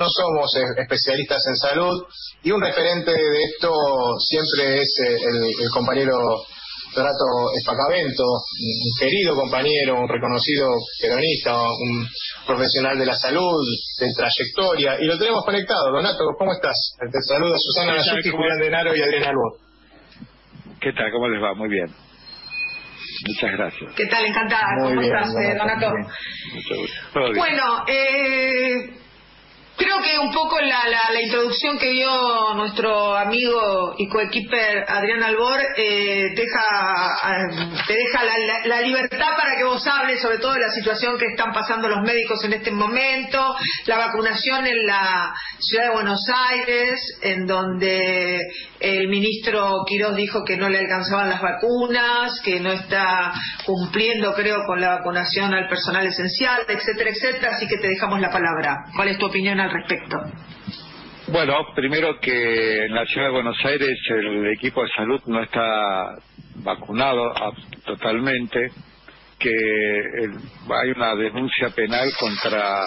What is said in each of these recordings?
somos especialistas en salud, y un referente de esto siempre es el compañero Donato Espacavento, un querido compañero, un reconocido peronista, un profesional de la salud, de trayectoria, y lo tenemos conectado. Donato, ¿cómo estás? Te saluda Susana Nasuti, Julián Denaro y Adrián Albor. ¿Qué tal? ¿Cómo les va? Muy bien. Muchas gracias. ¿Qué tal? Encantada. Muy ¿Cómo bien, estás, Donato? Mucho gusto. Todo bien. Bueno, creo que un poco la introducción que dio nuestro amigo y coequiper Adrián Albor te deja la libertad para que vos hables sobre todo de la situación que están pasando los médicos en este momento, la vacunación en la ciudad de Buenos Aires, en donde el ministro Quirós dijo que no le alcanzaban las vacunas, que no está cumpliendo, creo, con la vacunación al personal esencial, etcétera, etcétera. Así que te dejamos la palabra. ¿Cuál es tu opinión al respecto? Bueno, primero que en la ciudad de Buenos Aires el equipo de salud no está vacunado totalmente, que hay una denuncia penal contra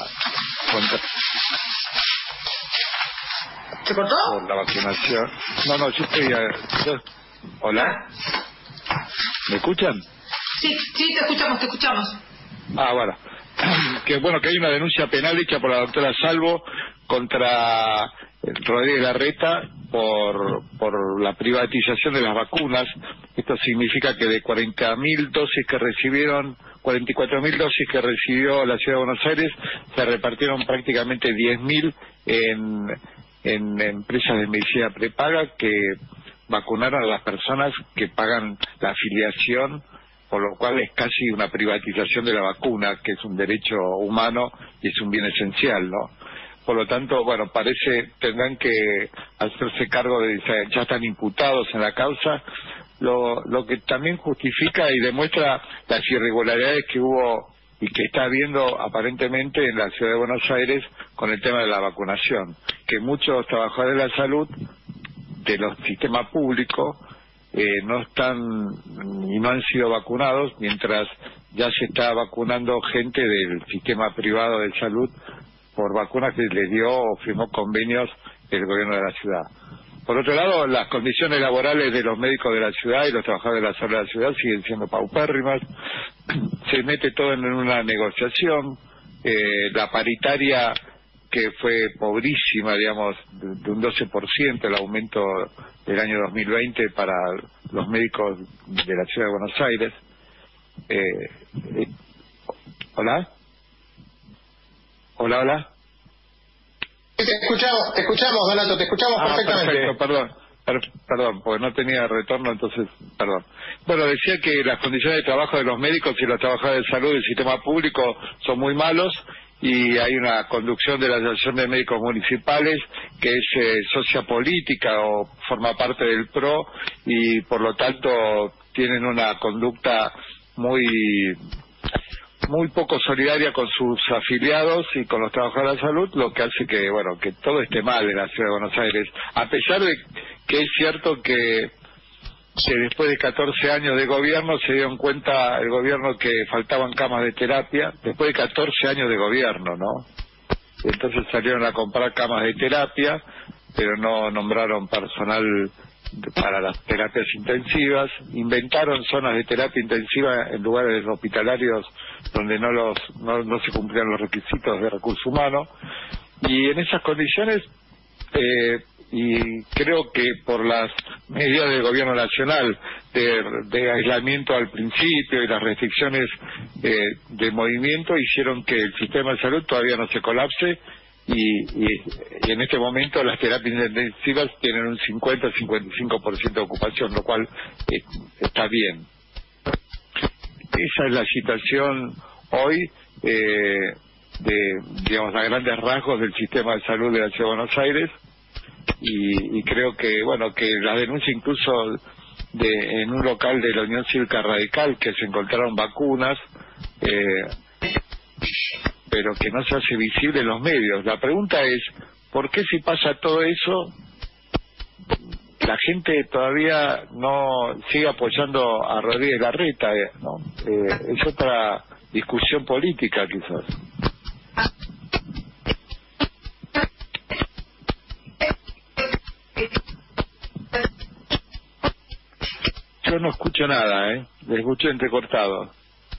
¿Se cortó? por la vacunación. No, yo estoy... ¿Hola? ¿Me escuchan? Sí, te escuchamos. Bueno. Que hay una denuncia penal hecha por la doctora Salvo contra Rodríguez Larreta por la privatización de las vacunas. Esto significa que de 40.000 dosis que recibieron, 44.000 dosis que recibió la ciudad de Buenos Aires, se repartieron prácticamente 10.000 en empresas de medicina prepaga que vacunaron a las personas que pagan la afiliación, por lo cual es casi una privatización de la vacuna, que es un derecho humano y es un bien esencial, ¿no? Por lo tanto, tendrán que hacerse cargo ya están imputados en la causa, lo que también justifica y demuestra las irregularidades que hubo y que está habiendo aparentemente en la ciudad de Buenos Aires con el tema de la vacunación, que muchos trabajadores de la salud de los sistemas públicos no están y no han sido vacunados, mientras ya se está vacunando gente del sistema privado de salud por vacunas que les dio o firmó convenios el gobierno de la ciudad. Por otro lado, las condiciones laborales de los médicos de la ciudad y los trabajadores de la salud de la ciudad siguen siendo paupérrimas. Se mete todo en una negociación. La paritaria, que fue pobrísima, digamos, de un 12% el aumento del año 2020 para los médicos de la ciudad de Buenos Aires. ¿Hola? ¿Hola? Te escuchamos, Donato, te escuchamos perfectamente. Perfecto, perdón, porque no tenía retorno, entonces, perdón. Bueno, decía que las condiciones de trabajo de los médicos y los trabajadores de salud del sistema público son muy malos, y hay una conducción de la Asociación de Médicos Municipales que es socia política o forma parte del PRO, y por lo tanto tienen una conducta muy poco solidaria con sus afiliados y con los trabajadores de la salud, lo que hace que todo esté mal en la ciudad de Buenos Aires, a pesar de que es cierto que después de 14 años de gobierno se dieron cuenta el gobierno que faltaban camas de terapia, después de 14 años de gobierno, ¿no? Entonces salieron a comprar camas de terapia, pero no nombraron personal para las terapias intensivas, inventaron zonas de terapia intensiva en lugares hospitalarios donde no se cumplían los requisitos de recursos humanos, y en esas condiciones y creo que por las medidas del gobierno nacional de aislamiento al principio y las restricciones de movimiento hicieron que el sistema de salud todavía no se colapse, y en este momento las terapias intensivas tienen un 50-55% de ocupación, lo cual está bien. Esa es la situación hoy digamos, a grandes rasgos del sistema de salud de la ciudad de Buenos Aires, y creo que la denuncia incluso en un local de la Unión Cívica Radical, que se encontraron vacunas, pero que no se hace visible en los medios. La pregunta es, ¿por qué si pasa todo eso, la gente todavía no sigue apoyando a Rodríguez Larreta, ¿no? Es otra discusión política, quizás. Yo no escucho nada, le escucho entrecortado.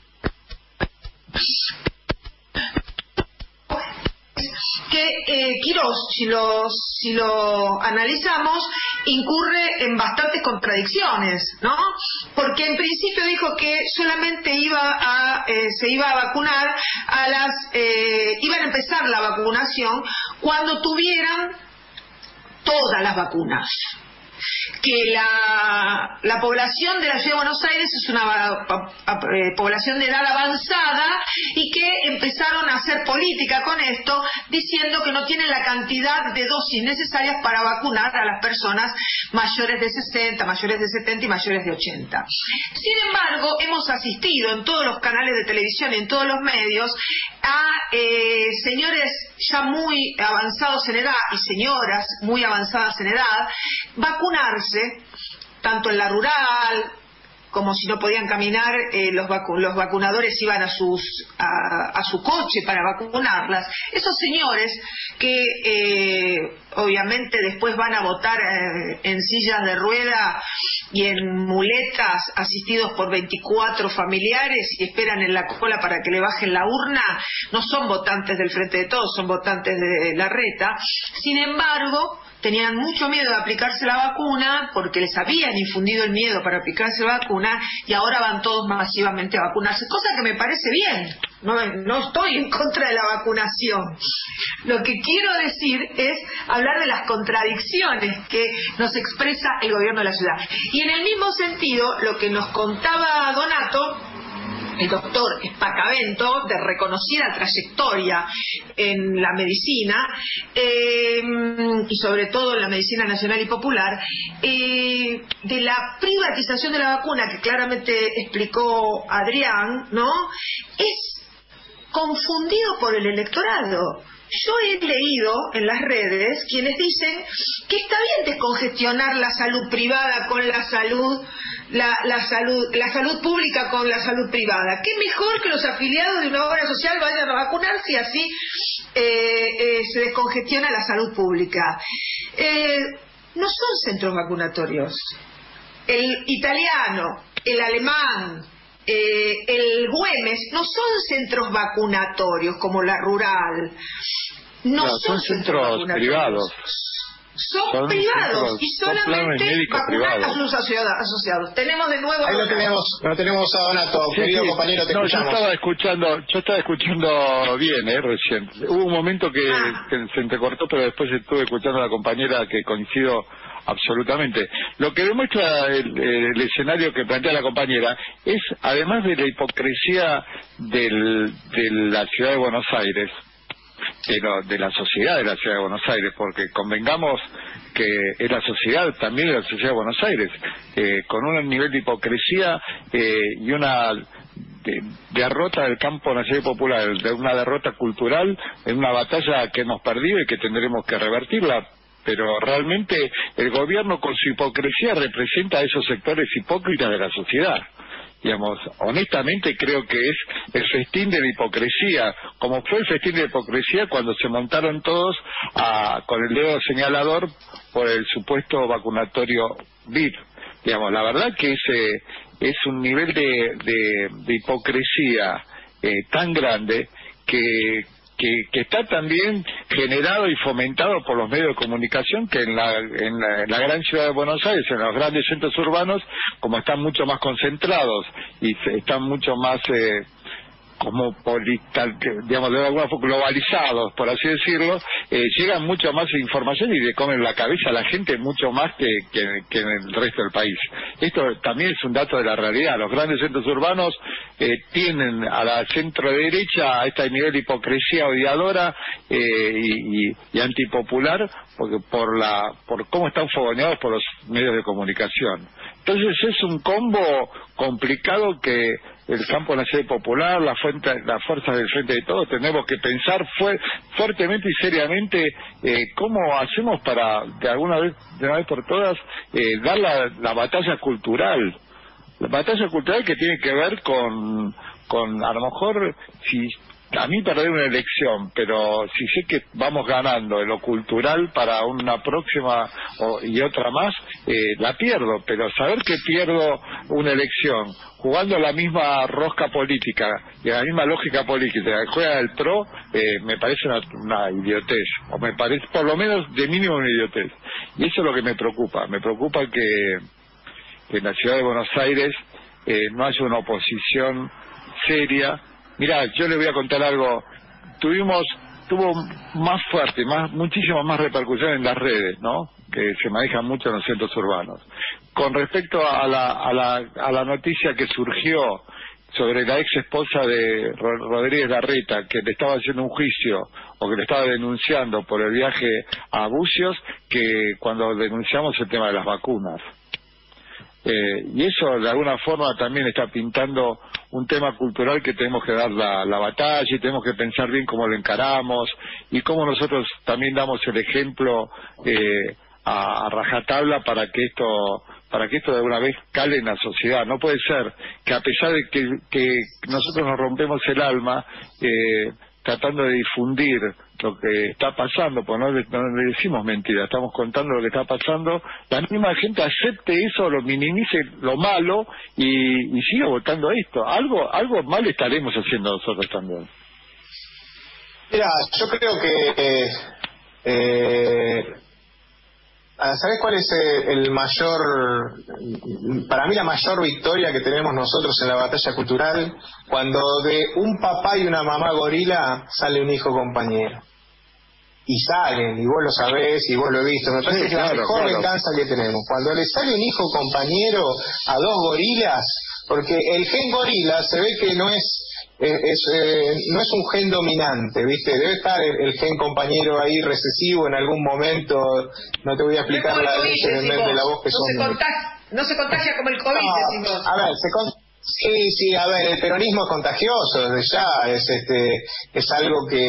Que Quirós, si lo analizamos, incurre en bastantes contradicciones, ¿no? Porque en principio dijo que solamente se iba a vacunar iban a empezar la vacunación cuando tuvieran todas las vacunas. Que la población de la Ciudad de Buenos Aires es una población de edad avanzada y que empezaron a hacer política con esto, diciendo que no tienen la cantidad de dosis necesarias para vacunar a las personas mayores de 60, mayores de 70 y mayores de 80. Sin embargo, hemos asistido en todos los canales de televisión y en todos los medios a señores ya muy avanzados en edad y señoras muy avanzadas en edad vacunarse, tanto en la rural como si no podían caminar, los vacunadores iban a su coche para vacunarlas. Esos señores que obviamente después van a votar en sillas de rueda y en muletas, asistidos por 24 familiares y esperan en la cola para que le bajen la urna, no son votantes del Frente de Todos, son votantes de Larreta. Sin embargo, tenían mucho miedo de aplicarse la vacuna porque les habían infundido el miedo para aplicarse la vacuna y ahora van todos masivamente a vacunarse, cosa que me parece bien. No estoy en contra de la vacunación. Lo que quiero decir es hablar de las contradicciones que nos expresa el gobierno de la ciudad. Y en el mismo sentido, lo que nos contaba Donato, el doctor Espacavento, de reconocida trayectoria en la medicina, y sobre todo en la medicina nacional y popular, de la privatización de la vacuna, que claramente explicó Adrián, ¿no? Es confundido por el electorado. Yo he leído en las redes quienes dicen que está bien descongestionar la salud privada con la salud pública con la salud privada. Qué mejor que los afiliados de una obra social vayan a vacunarse y así se descongestiona la salud pública. No son centros vacunatorios. El italiano, el alemán, el Güemes no son centros vacunatorios como la rural. No son centros privados. Son privados y solamente vacunan a sus asociados. Tenemos de nuevo. Ahí lo tenemos a Donato, querido compañero, te escuchamos. Yo estaba escuchando bien, recién. Hubo un momento que se entrecortó, pero después estuve escuchando a la compañera, que coincido absolutamente. Lo que demuestra el escenario que plantea la compañera es, además de la hipocresía de la ciudad de Buenos Aires, de la sociedad de la ciudad de Buenos Aires, porque convengamos que es la sociedad, también es la sociedad de Buenos Aires, con un nivel de hipocresía y una derrota del campo nacional y popular, de una derrota cultural en una batalla que hemos perdido y que tendremos que revertirla. Pero realmente el gobierno, con su hipocresía, representa a esos sectores hipócritas de la sociedad. Digamos, honestamente creo que es el festín de la hipocresía, como fue el festín de la hipocresía cuando se montaron todos con el dedo señalador por el supuesto vacunatorio VIP. Digamos, la verdad que es un nivel de hipocresía tan grande que está también generado y fomentado por los medios de comunicación, que en la gran ciudad de Buenos Aires, en los grandes centros urbanos, como están mucho más concentrados y están mucho más digamos, de alguna forma globalizados, por así decirlo, llegan mucho más información y le comen la cabeza a la gente mucho más que en el resto del país. Esto también es un dato de la realidad. Los grandes centros urbanos tienen a la centro derecha a este nivel de hipocresía odiadora y antipopular, porque por cómo están fogoneados por los medios de comunicación. Entonces es un combo complicado que el campo nacional popular, las fuerzas del Frente de Todos, tenemos que pensar fuertemente y seriamente cómo hacemos para, de una vez por todas, dar la batalla cultural. La batalla cultural que tiene que ver con a lo mejor, si a mí perder una elección, pero si sé que vamos ganando en lo cultural para una próxima y otra más, la pierdo, pero saber que pierdo una elección jugando la misma rosca política y la misma lógica política que juega el PRO, me parece una idiotez, o me parece por lo menos de mínimo una idiotez, y eso es lo que me preocupa que en la ciudad de Buenos Aires no haya una oposición seria. Mirá, yo le voy a contar algo. Tuvo más fuerte, muchísima más repercusión en las redes, ¿no? Que se manejan mucho en los centros urbanos. Con respecto a la noticia que surgió sobre la ex esposa de Rodríguez Larreta, que le estaba haciendo un juicio o que le estaba denunciando por el viaje a Bucios, que cuando denunciamos el tema de las vacunas. Y eso de alguna forma también está pintando un tema cultural que tenemos que dar la batalla, y tenemos que pensar bien cómo lo encaramos y cómo nosotros también damos el ejemplo a rajatabla para que esto de alguna vez cale en la sociedad. No puede ser que a pesar de que nosotros nos rompemos el alma tratando de difundir lo que está pasando, pues no le decimos mentiras, estamos contando lo que está pasando, la misma gente acepte eso, lo minimice lo malo y siga votando esto. Algo mal estaremos haciendo nosotros también. Mira, yo creo que ¿sabes cuál es para mí la mayor victoria que tenemos nosotros en la batalla cultural? Cuando de un papá y una mamá gorila sale un hijo compañero. Y salen, y vos lo sabés, y vos lo he visto. Me parece que la mejor venganza que tenemos. Cuando le sale un hijo compañero a dos gorilas, porque el gen gorila se ve que no es un gen dominante, ¿viste? Debe estar el gen compañero ahí recesivo en algún momento. No te voy a explicar la de la voz que son. No se contagia como el COVID, decimos. A ver, sí, a ver, el peronismo es contagioso, desde ya, es algo que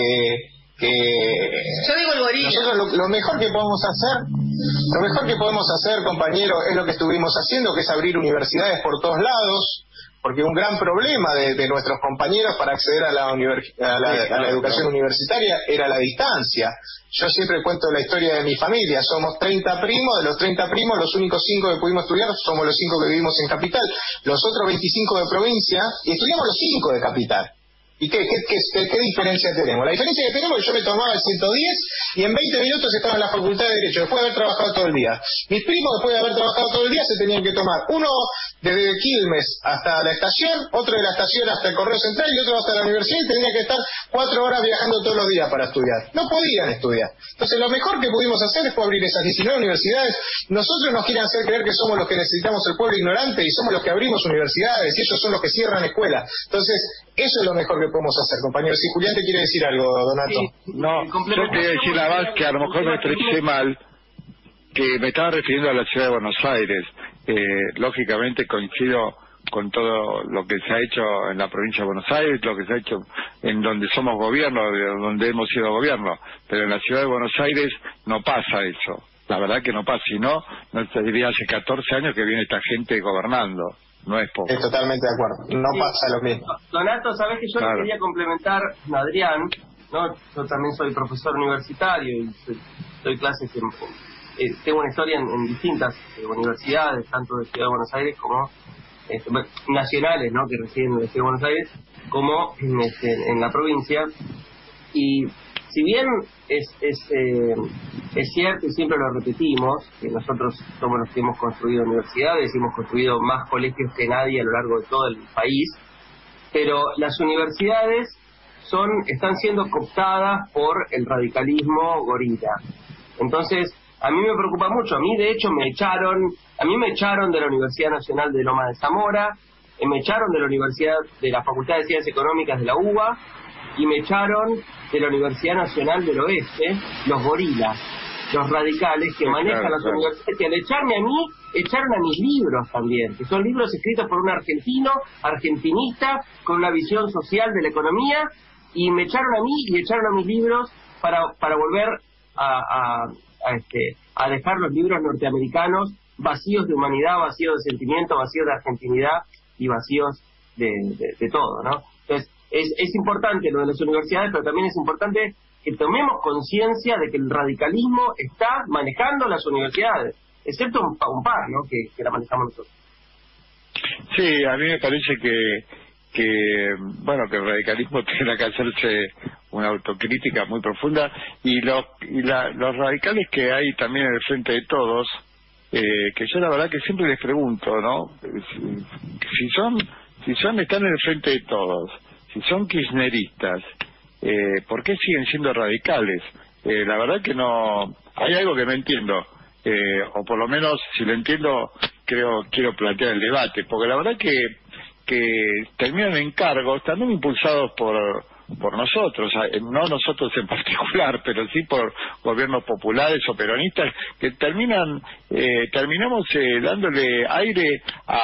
yo digo el gorila. Nosotros lo mejor que podemos hacer, compañero, es lo que estuvimos haciendo, que es abrir universidades por todos lados, porque un gran problema de nuestros compañeros para acceder a la educación universitaria era la distancia. Yo siempre cuento la historia de mi familia. Somos 30 primos, de los 30 primos, los únicos 5 que pudimos estudiar somos los 5 que vivimos en Capital, los otros 25 de provincia, y estudiamos los 5 de Capital. ¿Y qué diferencia tenemos? La diferencia que tenemos es que yo me tomaba el 110 y en 20 minutos estaba en la Facultad de Derecho, después de haber trabajado todo el día. Mis primos, después de haber trabajado todo el día, se tenían que tomar uno desde Quilmes hasta la estación, otro de la estación hasta el Correo Central y otro hasta la universidad, y tenían que estar 4 horas viajando todos los días para estudiar. No podían estudiar. Entonces lo mejor que pudimos hacer es abrir esas 19 universidades. Nosotros nos quieren hacer creer que somos los que necesitamos el pueblo ignorante y somos los que abrimos universidades y ellos son los que cierran escuelas. Entonces eso es lo mejor que podemos hacer, compañeros. Si Julián te quiere decir algo, Donato. Sí, no, yo quería decir nada más que a lo mejor me expresé mal, que me estaba refiriendo a la ciudad de Buenos Aires. Lógicamente coincido con todo lo que se ha hecho en la provincia de Buenos Aires, lo que se ha hecho en donde somos gobierno, donde hemos sido gobierno, pero en la ciudad de Buenos Aires no pasa eso. La verdad que no pasa, si no te diría hace 14 años que viene esta gente gobernando. No es poco. Estoy totalmente de acuerdo. No pasa lo mismo. Donato, sabés que yo le quería complementar a Adrián, ¿no? Yo también soy profesor universitario y doy clases tengo una historia en distintas universidades, tanto de Ciudad de Buenos Aires como nacionales, ¿no? Que residen en la Ciudad de Buenos Aires, como en la provincia. Y si bien es cierto y siempre lo repetimos, que nosotros somos los que hemos construido universidades y hemos construido más colegios que nadie a lo largo de todo el país, pero las universidades están siendo cooptadas por el radicalismo gorila. Entonces, a mí me preocupa mucho. A mí, de hecho, me echaron de la Universidad Nacional de Loma de Zamora, me echaron de la Facultad de Ciencias Económicas de la UBA, y me echaron de la Universidad Nacional del Oeste, los gorilas, los radicales que manejan las universidades, que al echarme a mí, echaron a mis libros también, que son libros escritos por un argentinista, con una visión social de la economía, y me echaron a mí y echaron a mis libros para volver a dejar los libros norteamericanos vacíos de humanidad, vacíos de sentimiento, vacíos de argentinidad y vacíos de todo, ¿no? Entonces, es importante lo de las universidades, pero también es importante que tomemos conciencia de que el radicalismo está manejando las universidades, excepto un par, ¿no?, que la manejamos nosotros. Sí, a mí me parece que bueno, que el radicalismo tiene que hacerse una autocrítica muy profunda, y los radicales que hay también en el Frente de Todos, que yo la verdad que siempre les pregunto, ¿no?, si están en el Frente de Todos, si son kirchneristas, ¿por qué siguen siendo radicales? La verdad que no, hay algo que no entiendo, o por lo menos si lo entiendo quiero plantear el debate, porque la verdad que terminan en cargos también impulsados por nosotros, no nosotros en particular, pero sí por gobiernos populares o peronistas, que terminamos dándole aire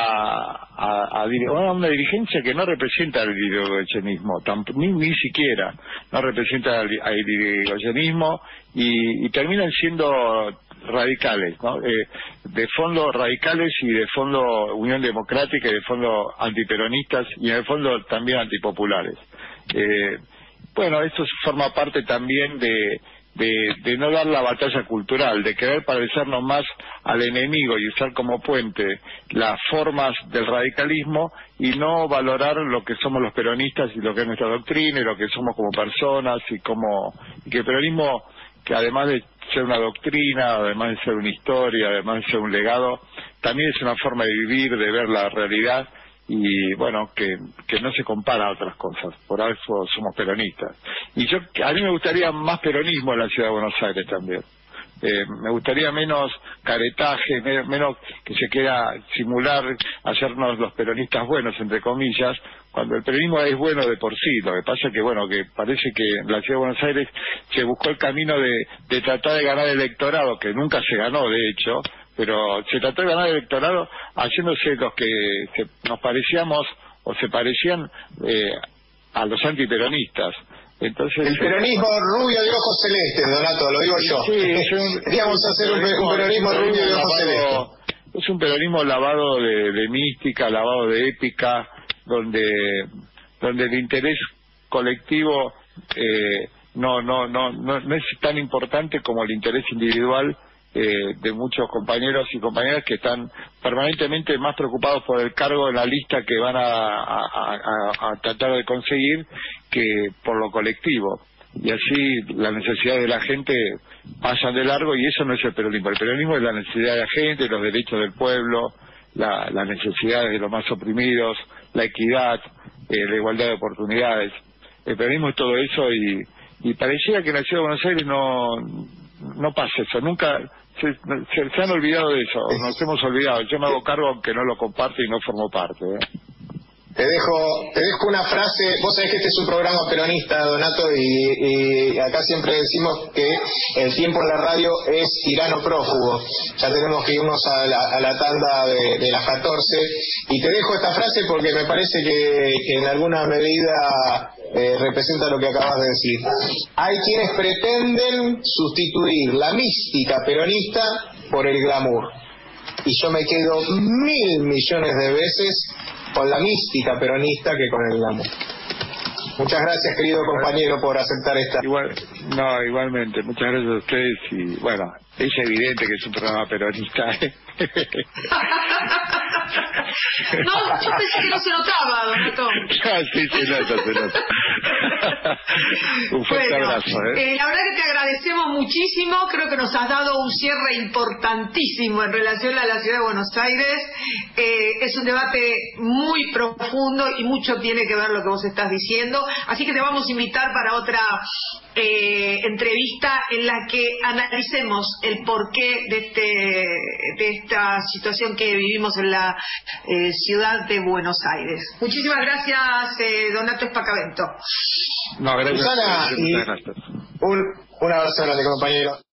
a una dirigencia que no representa el irigoyenismo, ni siquiera no representa al irigoyenismo, y terminan siendo radicales, ¿no? De fondo radicales, y de fondo Unión Democrática, y de fondo antiperonistas, y en el fondo también antipopulares. Bueno, esto forma parte también de no dar la batalla cultural, de querer parecernos más al enemigo y usar como puente las formas del radicalismo, y no valorar lo que somos los peronistas y lo que es nuestra doctrina y lo que somos como personas, y que el peronismo, que además de ser una doctrina, además de ser una historia, además de ser un legado, también es una forma de vivir, de ver la realidad, y bueno, que no se compara a otras cosas. Por eso somos peronistas. Y a mí me gustaría más peronismo en la Ciudad de Buenos Aires también. Me gustaría menos caretaje, menos que se quiera simular, hacernos los peronistas buenos, entre comillas, cuando el peronismo es bueno de por sí. Lo que pasa es que, bueno, que parece que en la Ciudad de Buenos Aires se buscó el camino de tratar de ganar el electorado, que nunca se ganó, de hecho, pero se trató de ganar el electorado haciéndose los que nos parecíamos o se parecían a los antiperonistas. Entonces, el peronismo rubio de ojos celestes, Donato, lo digo yo. Sí, queríamos hacer un peronismo rubio de ojos celestes. Es un peronismo lavado de mística, lavado de épica, donde el interés colectivo no es tan importante como el interés individual de muchos compañeros y compañeras que están permanentemente más preocupados por el cargo en la lista que van a tratar de conseguir, que por lo colectivo, y así las necesidades de la gente pasan de largo, y eso no es el peronismo. El peronismo es la necesidad de la gente, los derechos del pueblo, las necesidades de los más oprimidos, la equidad, la igualdad de oportunidades. El peronismo es todo eso, y pareciera que en la Ciudad de Buenos Aires no pasa eso, nunca se han olvidado de eso, nos hemos olvidado. Yo me hago cargo aunque no lo comparte y no formo parte. Te dejo una frase. Vos sabés que este es un programa peronista, Donato, y acá siempre decimos que el tiempo en la radio es tirano prófugo. Ya tenemos que irnos a la tanda de las 14, y te dejo esta frase porque me parece que en alguna medida representa lo que acabas de decir. Hay quienes pretenden sustituir la mística peronista por el glamour, y yo me quedo 1.000 millones de veces con la mística peronista que con el glamour. Muchas gracias, querido compañero, por aceptar esta. Igualmente, muchas gracias a ustedes, y bueno, es evidente que es un programa peronista. No, yo pensé que no se notaba, Donato. Sí, se nota. Un fuerte abrazo. La verdad que te agradecemos muchísimo, creo que nos has dado un cierre importantísimo en relación a la Ciudad de Buenos Aires. Es un debate muy profundo y mucho tiene que ver lo que vos estás diciendo, así que te vamos a invitar para otra entrevista en la que analicemos el porqué de esta situación que vivimos en la ciudad de Buenos Aires. Muchísimas gracias, Donato Espacavento. No, gracias. Susana, un abrazo grande, compañero.